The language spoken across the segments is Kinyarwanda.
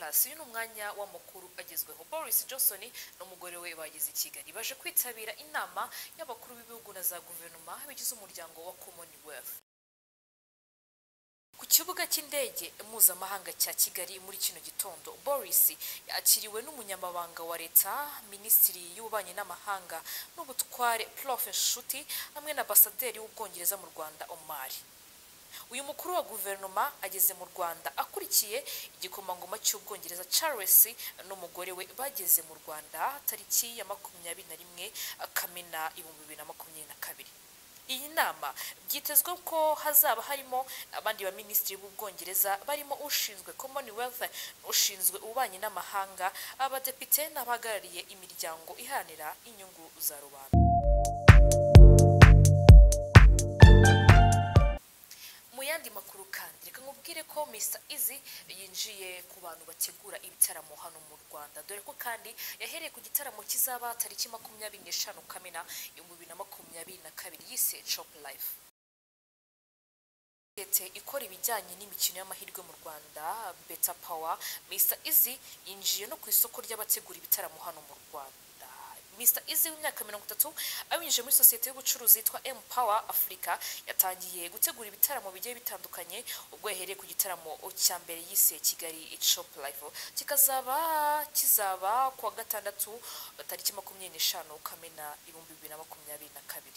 uyu ni umwanya w'amakuru agezweho. Boris Johnson n'umugore we bageze i Kigali baje kwitabira inama y'abakuru b'ibihugu na za guverinoma bigize umuryango wa Commonwealth. Ku kibuga cy'indege mpuzamahanga cya Kigali muri kino gitondo, Boris yakiriwe n'umunyamabanga wa leta, minisitiri y'ububanyi n'amahanga n'ubutware Prof Nshuti hamwe na ambasaderi w'Ubwongereza mu Rwanda Omar. Uyu mukuru wa guverinoma ageze mu Rwanda akurikiye igikomangoma cy'Ubwongereza Charles n'umugore we bageze mu Rwanda tariki ya 21 Kamena 2022. Iyi nama byitezwe ko hazaba harimo abandi ba minisitiri b'Ubwongereza barimo ushinzwe Commonwealth, ushinzwe ububanyi n'amahanga, abadepite n'abahagarariye imiryango iharanira inyungu za rubanda. Muyandi makuru kandi reka nkubwire ko Mr Easy yinjiye ku bantu bategura ibitaramo hano mu Rwanda, dore ko kandi yahereye ku gitaramo kizaba tariki 25 Kamena 2022 yise Chop Life. Ikora ibijyanye n'imikino y'amahirwe mu Rwanda Better Power, Mr Easy yinjiye no ku isoko ry'abategura ibitaramo hano mu Rwanda. Mr Easy w'imyaka 30 abinyujije muri sosiyete y'ubucuruzi yitwa Empower Africa yatangiye gutegura ibitaramo bigiye bitandukanye, ubwo yahereye ku gitaramo cya mbere yise Kigali Chop Life kizaba ku wa gatandatu tariki 25 Kamena 2022.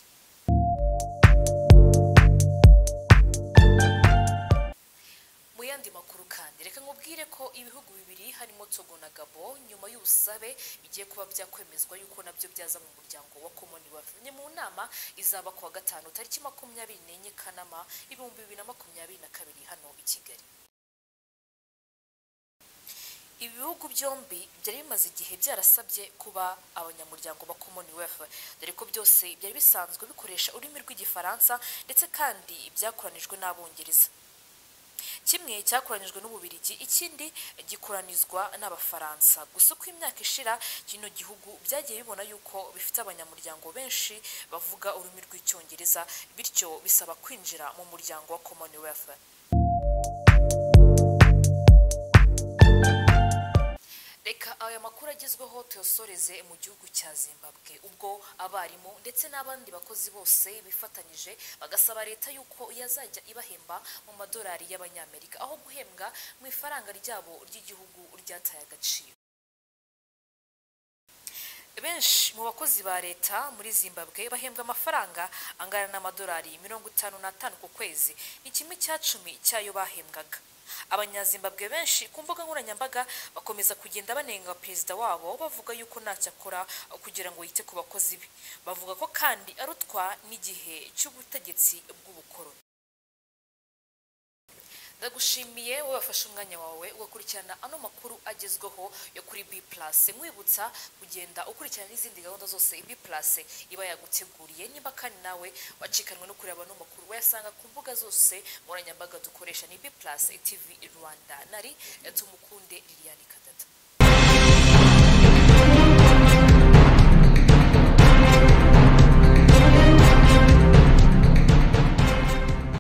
Muyandi makuru kandi reka nkubwire ko ibihugu bibiri harimo Togo na Gabon nyuma y'ubusabe bigiye kuba byakwemezwa yuko nabyo byaza mu muryango wa Commonwealth. Ni mu nama izaba ku wa gatanu tariki 24 Kanama 2022 hano i Kigali. Ibihugu byombi byari bimaze igihe byarasabye kuba abanyamuryango ba Commonwealth, dore ko byose byari bisanzwe bikoresha ururimi rw'igifaransa ndetse kandi byakoranijwe n'Abongereza. Kimwe cyakoranijwe n'Ububirigi, ikindi gikoranizwa n'Abafaransa. Gusa uko imyaka ishira kino gihugu byagiye bibona yuko bifite abanyamuryango benshi bavuga ururimi rw'icyongereza, bityo bisaba kwinjira mu muryango wa Commonwealth. Reka aya makuru agezweho tuyosoreze mu gihugu cya Zimbabwe, ubwo abarimu ndetse n'abandi bakozi bose bifatanyije bagasaba leta yuko yazajya ibahemba mu madolari y'Abanyamerika aho guhembwa mu ifaranga ryabo ry'igihugu ryataye agaciro. Benshi mu bakozi ba leta muri Zimbabwe bahembwa amafaranga angana n'amadolari 55 ku kwezi, ni 1/10 cyayo bahembwaga. Abanyazimbabwe benshi ku mbuga nkoranyambaga bakomeza kugenda banenga perezida wabo bavuga yuko ntacyo akora kugira ngo yite ku bakozi be, bavuga ko kandi arutwa n'igihe cy'ubutegetsi bw'ubukoroni. Ndagushimiye wowe wafashe umwanya wawe ugakurikirana ano makuru agezweho yo kuri B+, nkwibutsa kugenda ukurikirana n'izindi gahunda zose B+ iba yaguteguriye. Niba kandi nawe wacikanwe no kureba ano makuru wayasanga ku mbuga zose nkoranyambaga dukoresha ni B+ TV Rwanda. Nari Tumukunde Liliane Kadada.